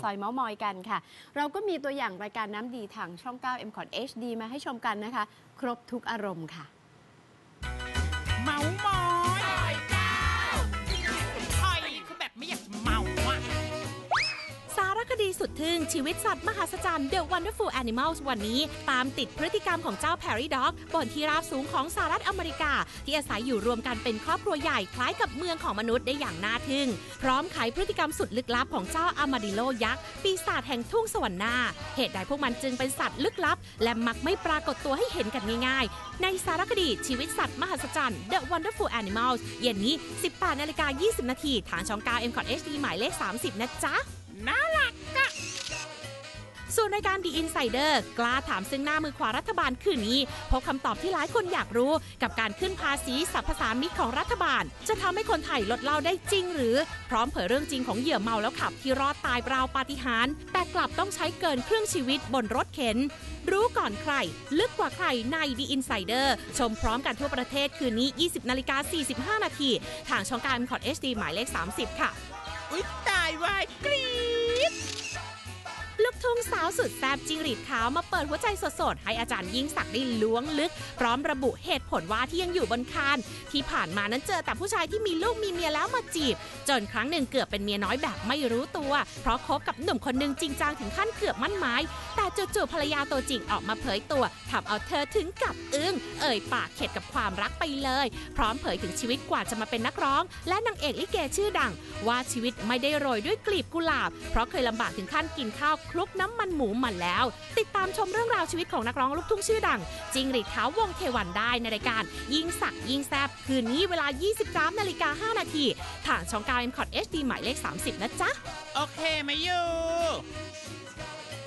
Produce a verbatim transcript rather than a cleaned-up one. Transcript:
ซอยเม้ามอยกันค่ะเราก็มีตัวอย่างรายการน้ำดีทางช่องเก้า เอ็ม คอท เอช ดี มาให้ชมกันนะคะครบทุกอารมณ์ค่ะเมามอยซอยเก้าใช่คือแบบไม่อยากจะเมาอ่ะสารคดีสุดทึ่งชีวิตสัตว์มหัศจรรย์ The Wonderful Animals วันนี้ตามติดพฤติกรรมของเจ้า Prairie Dog บนที่ราบสูงของสหรัฐอเมริกาที่อาศัยอยู่รวมกันเป็นครอบครัวใหญ่คล้ายกับเมืองของมนุษย์ได้อย่างน่าทึ่งพร้อมไขพฤติกรรมสุดลึกลับของเจ้าอามาดิโลยักษ์ปีศาจแห่งทุ่งสวรรค์นาเหตุใดพวกมันจึงเป็นสัตว์ลึกลับและมักไม่ปรากฏตัวให้เห็นกันง่ายๆในสารคดีชีวิตสัตว์มหัศจรรย์ The Wonderful Animals เย็นนี้ สิบแปดนาฬิกายี่สิบนาทีทางช่องเก้า เอ็ม คอท เอช ดี หมายเลขสามสิบนะจ๊ะน่ารักอะส่วนรายการ The Insider กล้าถามซึ่งหน้ามือขวารัฐบาลคืนนี้พบคำตอบที่หลายคนอยากรู้กับการขึ้นภาษีสรรพสามิตของรัฐบาลจะทำให้คนไทยลดเหล้าได้จริงหรือพร้อมเผยเรื่องจริงของเหยื่อเมาแล้วขับที่รอดตายราวปาฏิหาริย์แต่กลับต้องใช้เกินครึ่งชีวิตบนรถเข็นรู้ก่อนใครลึกกว่าใครใน The Insider ชมพร้อมกันทั่วประเทศคืนนี้ ยี่สิบนาฬิกาสี่สิบห้านาทีทางช่องเก้า เอ็ม คอท เอช ดี หมายเลขสามสิบค่ะอุ๊ยตายวายกรี๊ดลูกทุ่งสาวสุดแซ่บจิงหรีดขาวมาเปิดหัวใจสดๆให้อาจารย์ยิ่งศักดิ์ได้ล้วงลึกพร้อมระบุเหตุผลว่าที่ยังอยู่บนคานที่ผ่านมานั้นเจอแต่ผู้ชายที่มีลูกมีเมียแล้วมาจีบจนครั้งหนึ่งเกือบเป็นเมียน้อยแบบไม่รู้ตัวเพราะคบกับหนุ่มคนนึงจริงจังถึงขั้นเกือบมั่นหมายแต่จู่ๆภรรยาตัวจริงออกมาเผยตัวทำเอาเธอถึงกับอึ้งเอ่ยปากเข็ดกับความรักไปเลยพร้อมเผยถึงชีวิตกว่าจะมาเป็นนักร้องและนางเอกลิเกชื่อดังว่าชีวิตไม่ได้โรยด้วยกลีบกุหลาบเพราะเคยลำบากถึงขั้นกินข้าวคลุกน้ำมันหมูมาแล้วติดตามชมเรื่องราวชีวิตของนักร้องลูกทุ่งชื่อดังจิงหรีดขาววงเทวันได้ในรายการยิ่งสักยิ่งแซบคืนนี้เวลา ยี่สิบสามนาฬิกาห้านาทีทางช่องเก้า เอ็ม คอท เอช ดี หมายเลขสามสิบนะจ๊ะโอเคไหมยู